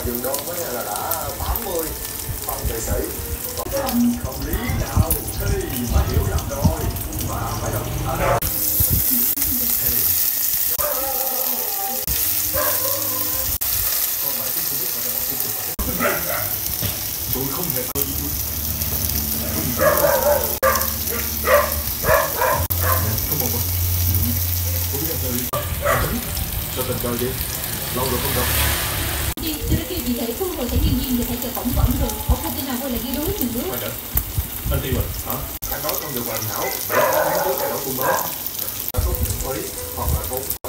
dừng đô mới là đã 80 phân vệ sĩ. Không lý nào thì mới hiểu lầm rồi và phải đồng thời. Tôi không hề có ý muốn. Không một. Tôi biết em sao tình cờ vậy? Lâu rồi không gặp. Tôi đã kêu chị Thị thu rồi, sẽ nhiên nhiên thầy chờ phỏng vấn rồi. Ủa không thể nào quay lại ghi đối mình bước. Anh Tiêu rồi hả? Anh nói không được hoàn hảo, 7 tháng trước thay đổi phương mới, tốt những quý hoặc là tốt.